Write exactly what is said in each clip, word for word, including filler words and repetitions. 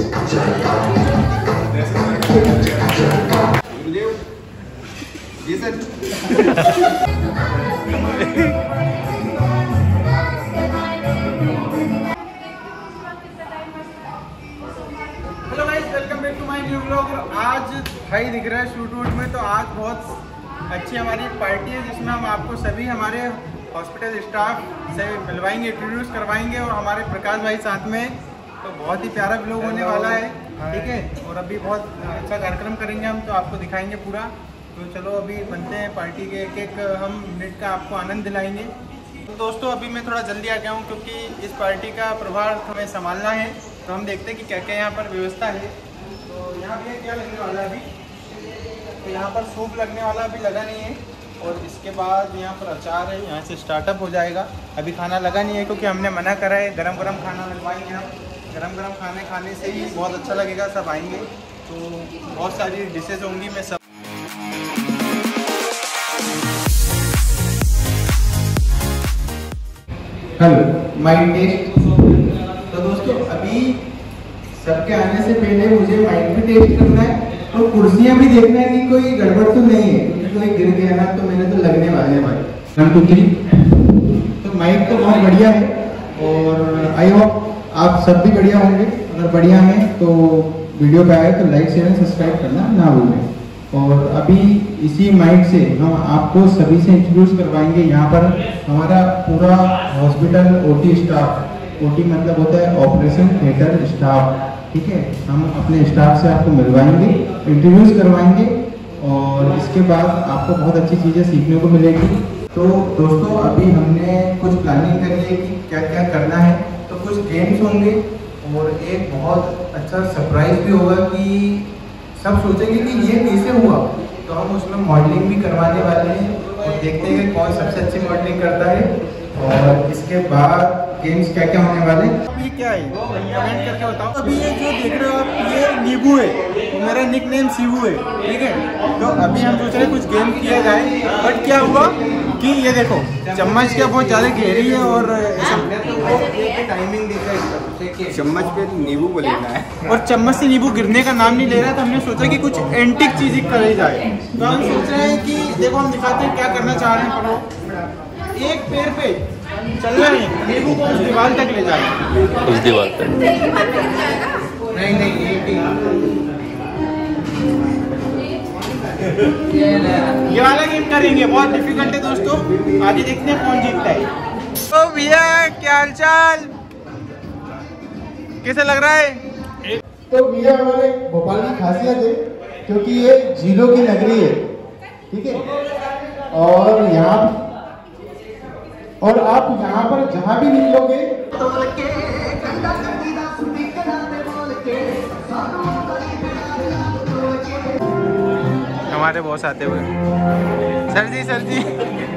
Ji sir. Hello guys, welcome back to my new blog. आज भाई दिख रहा है शूट वूट में, तो आज बहुत अच्छी हमारी पार्टी है जिसमें हम आपको सभी हमारे हॉस्पिटल स्टाफ से मिलवाएंगे, इंट्रोड्यूस करवाएंगे और हमारे प्रकाश भाई साथ में। तो बहुत ही प्यारा ब्लॉग होने वाला है, ठीक है। और अभी बहुत अच्छा कार्यक्रम करेंगे हम, तो आपको दिखाएंगे पूरा। तो चलो अभी बनते हैं पार्टी के, एक एक हम मिनट का आपको आनंद दिलाएंगे। तो दोस्तों अभी मैं थोड़ा जल्दी आ गया हूँ क्योंकि इस पार्टी का प्रभार हमें संभालना है। तो हम देखते हैं कि क्या क्या यहाँ पर व्यवस्था है। तो यहाँ पे क्या लगने वाला है अभी, तो यहाँ पर सूप लगने वाला अभी लगा नहीं है। और इसके बाद यहाँ पर अचार है, यहाँ से स्टार्टअप हो जाएगा। अभी खाना लगा नहीं है क्योंकि हमने मना करा है। गरम गरम खाना लगवाएंगे हम, गरम गरम खाने खाने से ही बहुत अच्छा लगेगा, सब आएंगे। तो बहुत सारी डिशेज होंगी, मैं सब हेलो माइक टेस्ट। तो दोस्तों अभी सबके आने से पहले मुझे माइक भी टेस्ट करना है और कुर्सियां भी देखना है कि कोई गड़बड़ तो नहीं है, क्योंकि कोई गिर गया ना तो मेरे तो लगने वाले हैं भाई। One two three. तो माइक तो बहुत बढ़िया है और आई होप आप सब भी बढ़िया होंगे। अगर बढ़िया हैं तो वीडियो पे आए तो लाइक शेयर एंड सब्सक्राइब करना ना भूलें। और अभी इसी माइक से हम आपको सभी से इंट्रोड्यूस करवाएंगे। यहाँ पर हमारा पूरा हॉस्पिटल ओटी स्टाफ, ओटी मतलब होता है ऑपरेशन थिएटर स्टाफ, ठीक है। हम अपने स्टाफ से आपको मिलवाएंगे, इंट्रोड्यूस करवाएंगे और इसके बाद आपको बहुत अच्छी चीज़ें सीखने को मिलेगी। तो दोस्तों अभी हमने कुछ प्लानिंग करी है कि क्या क्या करना है। तो कुछ गेम्स होंगे और एक बहुत अच्छा सरप्राइज भी होगा कि सब सोचेंगे कि ये कैसे हुआ। तो हम उसमें मॉडलिंग भी करवाने वाले हैं और देखते हैं कि कौन सबसे अच्छी मॉडलिंग करता है। और इसके बाद गेम्स क्या क्या होने वाले हैं, ये क्या है कमेंट करके बताओ। अभी ये जो देख रहे हो आप, ये नीबू है, तो मेरा निक नेम सीबू है, ठीक है। तो अभी हम सोच रहे हैं कुछ गेम किया जाए, बट क्या हुआ कि ये देखो चम्मच क्या बहुत ज़्यादा गहरी है और टाइमिंग दिख रहा है, चम्मच पे नींबू को लेना है और चम्मच से नींबू गिरने का नाम नहीं ले रहा। तो हमने सोचा कि कुछ एंटिक चीज़ करी जाए। तो हम सोच रहे हैं कि देखो हम दिखाते हैं क्या करना चाह रहे हैं। पढ़ो, एक पैर पे चल रहे हैं, नींबू को उस दीवार तक ले जाए, उस दीवार तक नहीं नहीं ये वाला गेम करेंगे, बहुत डिफिकल्ट है दोस्तों। आगे देखते हैं कौन जीतता है। तो भैया क्या हालचाल, कैसे लग रहा है? तो भैया हमारे भोपाल की खासियत है क्योंकि ये झीलों की नगरी है, ठीक है। और यहाँ और आप यहाँ पर जहाँ भी निकलोगे हमारे बॉस आते हुए, सर जी सर जी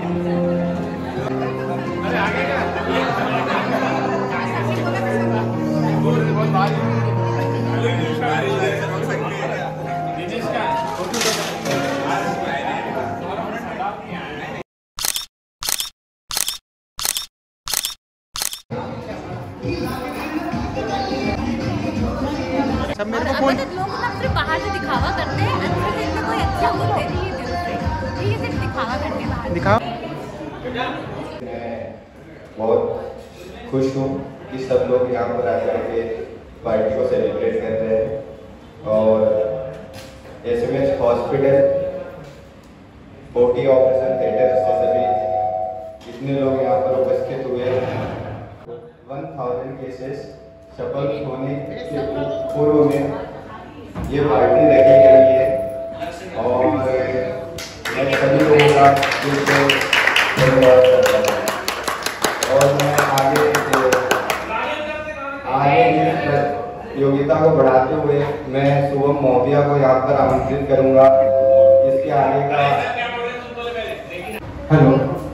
सब मेरे को फोन लोग ना सिर्फ बाहर से दिखावा करते हैं, अंदर से कोई अच्छा होते नहीं है, दिल से ये सिर्फ दिखावा करते हैं बाहर। दिखाओ। बहुत खुश हूँ कि सब लोग यहाँ पर आकर के पार्टी को सेलिब्रेट कर रहे हैं। और S M H hospital OT operation theatre से सभी इतने लोग यहाँ पर उपस्थित हुए। वन थाउजेंड केसेस सफल होने के पूर्व में ये पार्टी रखी गई है और मैं सभी लोगों का दिल से धन्यवाद करता हूँ। और मैं आगे आगे प्रतियोगिता को बढ़ाते हुए मैं शुभम मौर्य को यहाँ पर आमंत्रित करूँगा। इसके आगे का hello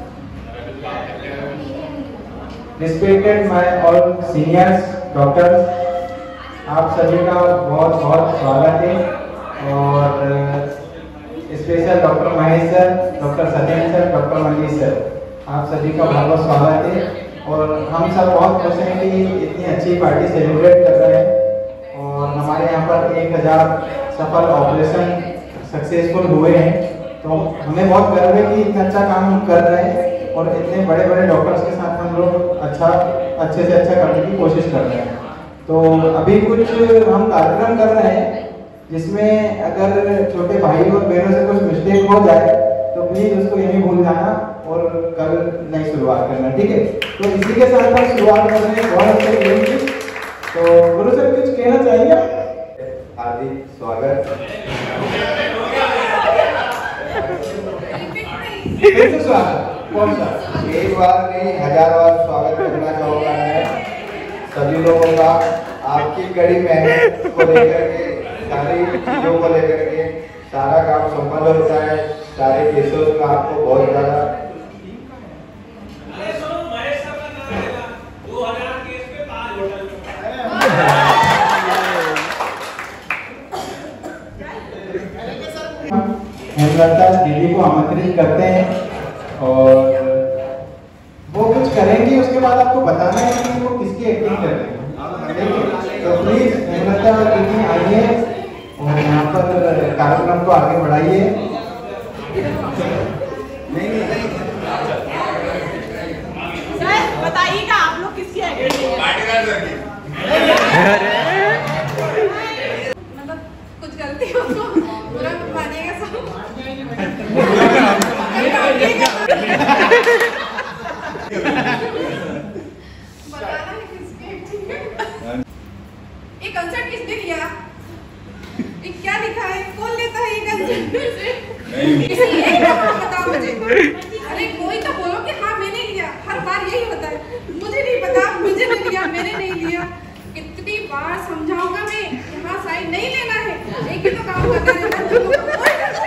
respected my all seniors doctors, आप सभी का बहुत बहुत स्वागत है। और special doctor Mahesh sir, doctor Satyendra sir, doctor Manish sir, आप सभी का बहुत बहुत स्वागत है। और हम सब बहुत खुश हैं कि इतनी अच्छी पार्टी सेलिब्रेट कर रहे हैं और हमारे लगभग एक हजार सफल ऑपरेशन सक्सेसफुल हुए हैं। तो हमें बहुत गर्व है कि इतना अच्छा काम हम कर रहे हैं और इतने बड़े बड़े डॉक्टर्स के साथ हम लोग अच्छा अच्छे से अच्छा करने की कोशिश कर रहे हैं। तो अभी कुछ हम कार्यक्रम कर रहे हैं जिसमें अगर छोटे भाई और बहनों से कुछ मिस्टेक हो जाए तो प्लीज उसको यही भूल जाना और कल नई शुरुआत करना, ठीक है। तो इसी के साथ हम शुरुआत कर रहे हैं बहुत अच्छे गेम की। तो गुरु सर कुछ कहना चाहेंगे? हार्दिक स्वागत। कौन सा? एक बार नहीं हजार बार स्वागत करना चाहूँगा मैं सभी लोगों का, आपकी कड़ी मेहनत को लेकर के, सारी चीज़ों को लेकर के सारा काम संपन्न होता है। सारे केसों में आपको बहुत ज़्यादा हेमलता दीदी को आमंत्रित करते हैं और वो कुछ करेंगी, उसके बाद आपको बताना है कि वो किसकी एक्टिंग कर रहे हैं। तो प्लीज हेमलता दीदी आइए और यहाँ पर कार्यक्रम को आगे बढ़ाइए। सर बताइएगा आप लोग किसकी एक्टिंग मतलब कुछ गलती हो तो पूरा मानिएगा सब। बताना है किसकी एक्टिंग है। ये कंसर्ट किसने लिया? ये क्या लिखा है? कौन लेता है ये कंसर्ट? इसलिए बताओ मुझे। अरे कोई तो बोलो कि हाँ मैंने लिया। हर बार यही होता है, मुझे नहीं पता, मुझे नहीं लिया, मैंने नहीं लिया। कितनी बार समझाऊंगा मैं, यहाँ साइड नहीं लेना है, एक ही तो काम करना है।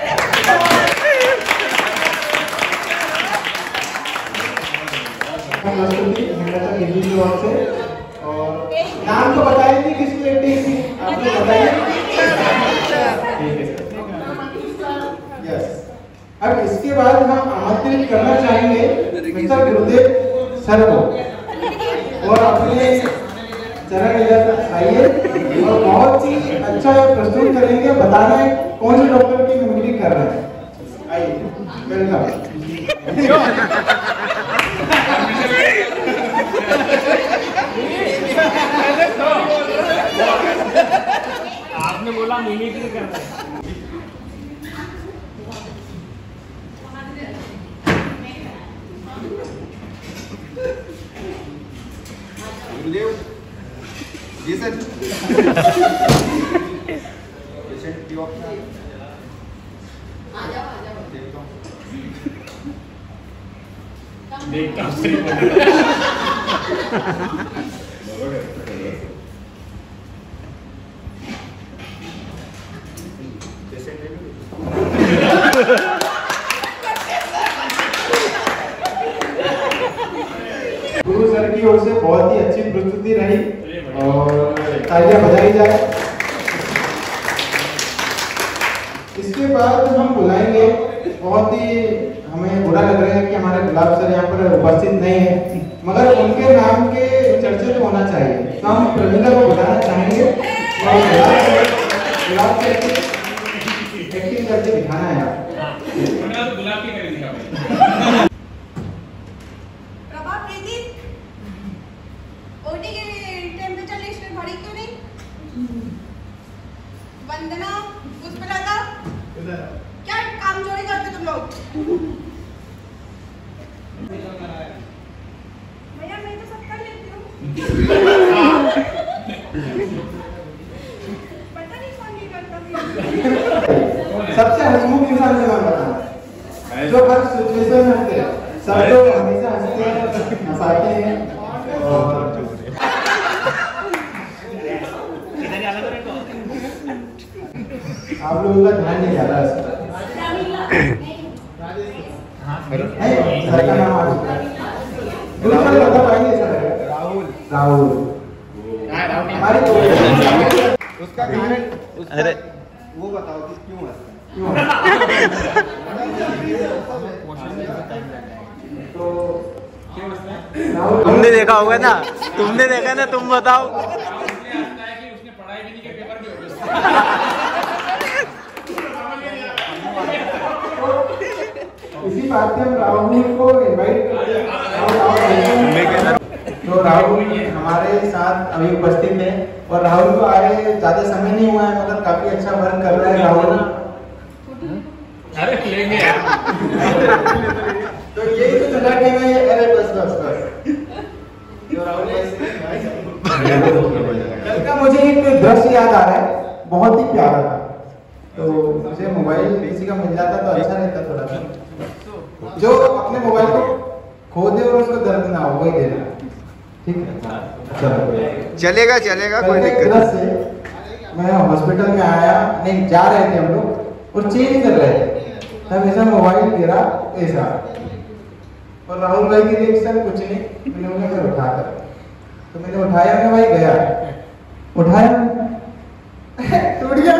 दीदी की ओर से और नाम तो बताइए थी किसकी एक्टिंग थी, आपको बताइए। यस। अब इसके बाद हम आमंत्रित करना चाहेंगे मिस्टर गुरुदेव सर को और अपने चरण इधर आइए और बहुत ही अच्छा प्रस्तुत करेंगे। बताना है कौन से डॉक्टर की मिमिक्री कर रहे हैं। आइए, वेलकम। आपने बोला मिमिक्री कर रहे हैं। गुरुदेव जी सर पेशेंट की ऑप्शन आ जाओ आ जाओ देखता हूँ देखता हूँ गुरु सर की ओर से बहुत ही अच्छी प्रस्तुति रही और तालियां बजाई जाए। इसके बाद हम बुलाएंगे, बहुत ही हमें बुरा लग रहा है कि हमारे गुलाब सर यहाँ पर उपस्थित नहीं है, मगर उनके नाम के चर्चे तो होना चाहिए। तो हम प्रवीणा को बुलाना चाहेंगे और गुलाब सर की एक्टिंग करके दिखाना है आप। गुलाब की करके दिखा। ओटी के टेम्परेचर लिस्ट में भरी क्यों नहीं? वंदना, पुष्पलता, क्या काम चोरी करते तुम लोग? भैया मैं तो सब कर लेती हूँ। पता नहीं कौन नहीं करता। सबसे हंसमुख इंसान से नाम बताना जो हर सिचुएशन में हंसते हैं। सब तो हमेशा हंसते हैं, हंसाते हैं और आप लोगों का ध्यान नहीं जा रहा है। सर का नाम आ चुका है, बता पाएंगे सर? राहुल। राहुल हमारे उसका कारण अरे वो बताओ कि क्यों हंसता है? तो तुमने देखा होगा ना, तुमने देखा ना, तुम बताओ। उसने पढ़ाई भी नहीं की, पेपर भी इसी बात से हम राहुल को इनवाइट करते हैं। तो राहुल हमारे साथ अभी उपस्थित है और राहुल को आए ज्यादा समय नहीं हुआ है, मगर काफी अच्छा वर्क कर रहा है राहुल। अरे लेंगे यार। तो यही तो चला के मैं अरे बस बस बस तो राहुल कल का मुझे एक दृश्य याद आ रहा है, बहुत ही प्यारा था। तो मुझे मोबाइल किसी का मिल जाता तो अच्छा रहता थोड़ा सा। जो अपने मोबाइल को खो दे और उसको दर्द ना हो, वही देना, ठीक है? चलो चलेगा चलेगा, कोई दिक्कत नहीं। मैं हॉस्पिटल में आया, नहीं जा रहे थे हम लोग और चेंज कर रहे थे, तब ऐसा मोबाइल गिरा ऐसा, और राहुल भाई की रिएक्शन कुछ नहीं, मैंने बोला मैं उठा कर, तो मैंने उठाया, मैं भाई गया उठाया टूट गया।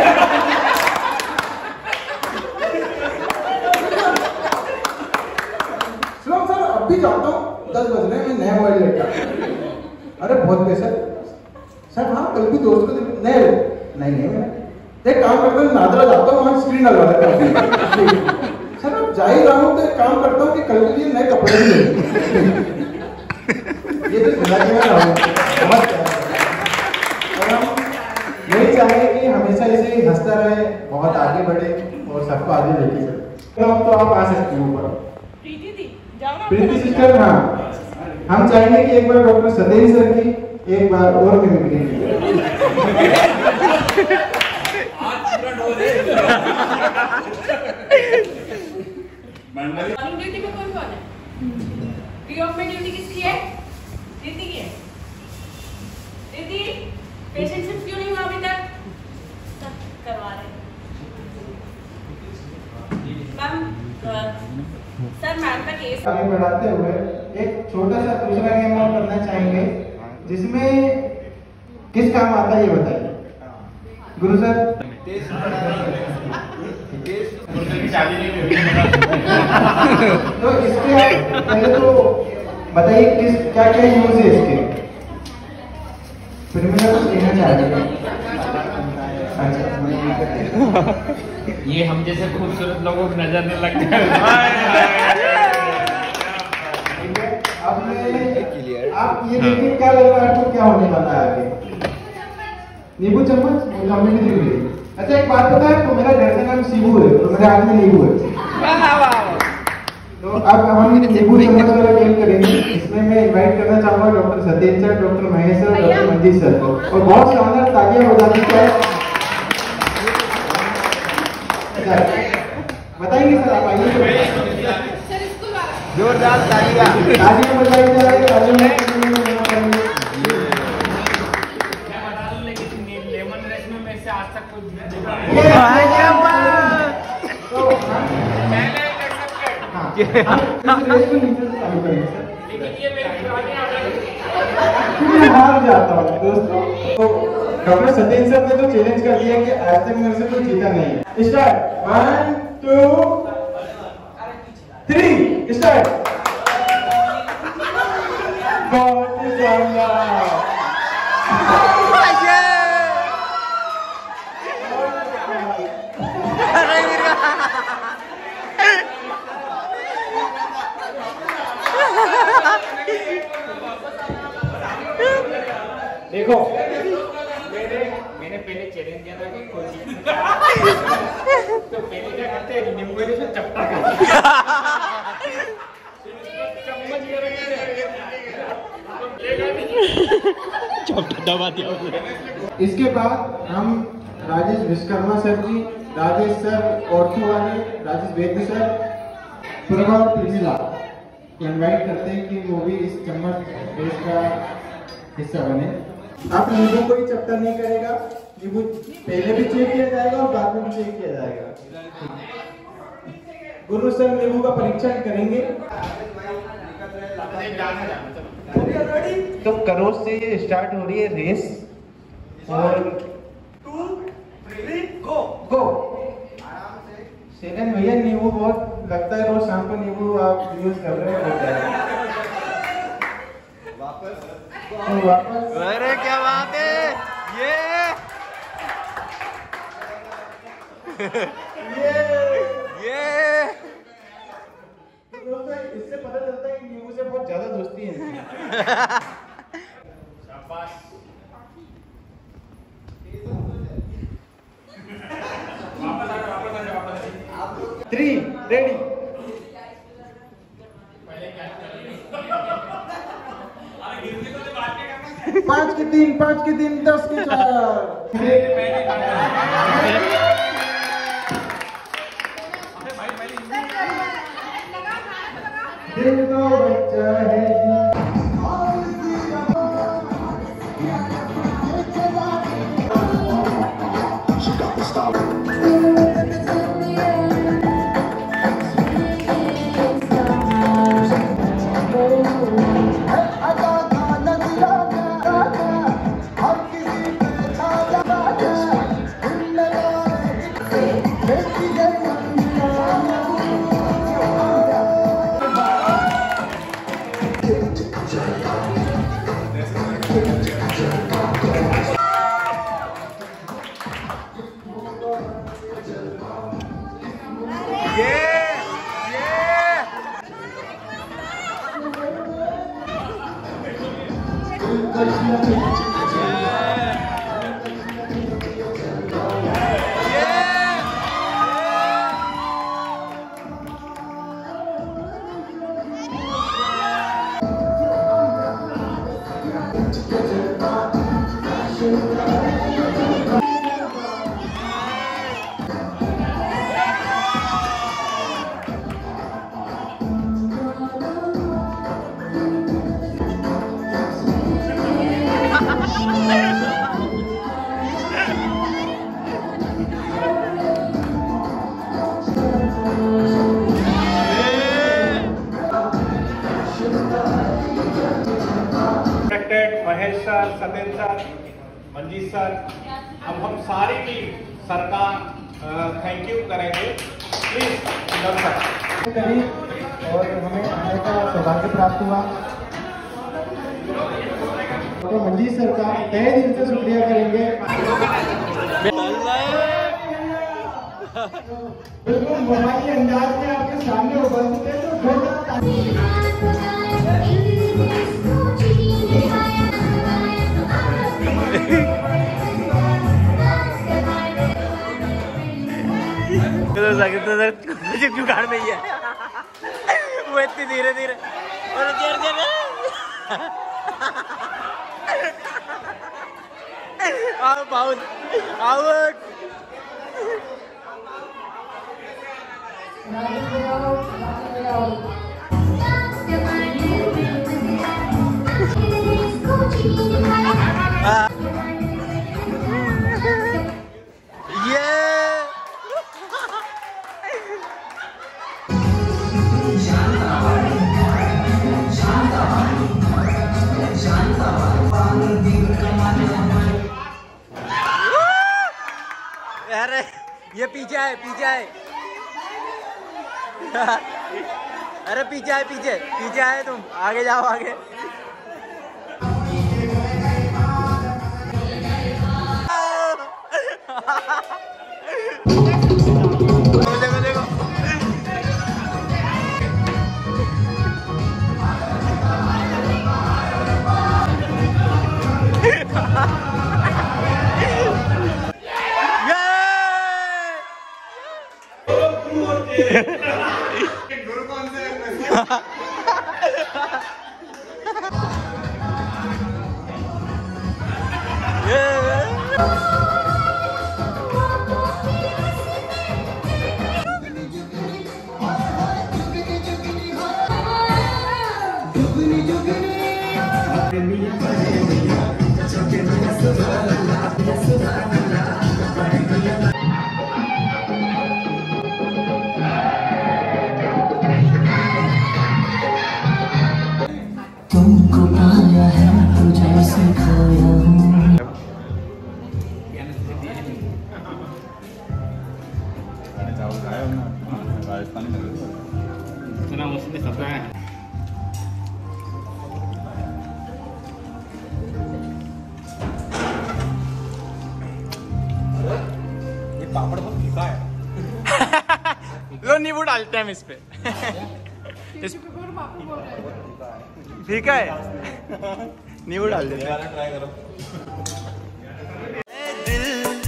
सुनो सर, अब भी जाता हूँ, दस बज रहे हैं, मैं नया मोबाइल लेकर। अरे बहुत पैसा सर, हाँ कल भी दोस्त को नहीं नहीं नहीं एक काम करता हूँ, नादरा जाता हूँ, वहाँ स्क्रीन लगवा देता हूँ। सर अब जा ही रहा हूँ तो एक काम करता हूँ कि कल के लिए नए कपड़े भी ले। ये तो जिंदगी में रहा हूँ, बहुत और हम यही चाहेंगे कि हमेशा ऐसे ही हंसता रहे, बहुत आगे बढ़े और सबको आगे लेके चले। तो हम तो आप आ सकते हो ऊपर। प्रीति दी, जाओ ना। प्रीति सिस्टर, हाँ हम चाहेंगे कि एक बार डॉक्टर सतेंद्र सर की एक बार और मिमिक्री की। मॉर्निंग ड्यूटी में कौन कौन है? प्री ऑफ में ड्यूटी किसकी है? प्रीति की है। प्रीति, पेशेंट शिफ्ट क्यों नहीं हुआ अभी तक? करवा रहे मैम। सर मैम का केस आगे बढ़ाते हुए एक छोटा सा दूसरा गेम और करना चाहेंगे, जिसमें किस काम आता है ये बताइए गुरु सर। तो इसके पहले तो बताइए किस क्या क्या यूज है इसके, फिर मैं कुछ कहना चाहूँगा। अच्छा, ये हम जैसे खूबसूरत लोगों की नजर न लग जाए। ठीक है, अब मैं आप ये देखिए क्या लग रहा है आपको, क्या होने वाला है आगे? नींबू चम्मच मम्मी ने दी हुई। अच्छा एक बात पता है आपको, मेरा घर का नाम शिबू है, तो मेरे हाथ में नींबू है। तो अब हम नींबू चम्मच वाला गेम करेंगे। इसमें मैं इनवाइट करना चाहूंगा doctor Satendra sir, doctor Mahesh sir, doctor Manjeet sir को, और बहुत शानदार तालियां बजानी चाहिए। बताएंगे सर, आप आइए। सर स्कूल वाला जोरदार तालियां तालियां बजाई जा रही है। लेमन रेस में मैं से आज तक कुछ हार जाता हूँ दोस्तों। तो डॉक्टर सतेंद्र सर ने तो चैलेंज कर दिया कि आज तक मेरे से कोई जीता नहीं है। Start, one two three, start. बहुत ही शानदार। देखो मैंने मैंने पहले चैलेंज दिया था कि कोई तो पहले क्या करते हैं, नींबू से चपटा करते चम्मच ये चपटा दबा दिया उसने। इसके बाद हम Rajesh Vishwakarma sir ji, Rajesh sir ortho वाले, राजेश वैद्य सर, प्रभा त्रिमिला को इनवाइट करते हैं कि वो भी इस चम्मच रेस का हिस्सा बने। आप नींबू कोई चपटा नहीं करेगा, नींबू पहले भी चेक किया जाएगा और बाद में भी चेक किया जाएगा। गुरु सर नींबू का परीक्षण करेंगे। तो करोड़ से स्टार्ट हो रही है रेस, और two three go go. Second भैया नींबू बहुत लगता है, रोज शाम को नींबू आप यूज कर रहे हो। वापस वापस। अरे क्या बात है ये। ये दोस्तों इससे पता चलता है कि नींबू से बहुत ज्यादा दोस्ती है। शाबाश। Three ready. पाँच के तीन, पाँच के तीन, दस के चार। दिल तो बच्चा है Mahesh sir, Satyendra sir, Manjeet sir, अब हम सारी टीम सर का थैंक यू करेंगे। प्लीज करी और हमें आने का सौभाग्य प्राप्त हुआ। तो मंजीत सर का तहे दिल से शुक्रिया करेंगे। बिल्कुल मोबाइल अंदाज में आपके सामने उपस्थित है तो थोड़ा जुगाड़ में ही है वो इतनी धीरे धीरे और देर देर आउट आउट आउट अरे ये पीछे है पीछे है अरे पीछे है पीछे पीछे आए तुम आगे जाओ आगे देखो देखो गुरु कौन से तुमको पाया है तुझे से खोया हूँ। इतना मुश्किल सब है। ये पापड़ बहुत फीका है। दो नींबू डालते हैं हम इस पे। इस फीका है, नींबू डाल देते हैं। ट्राई करो। दिल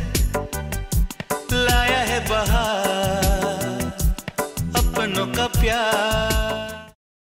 लाया है बहार, अपनों का प्यार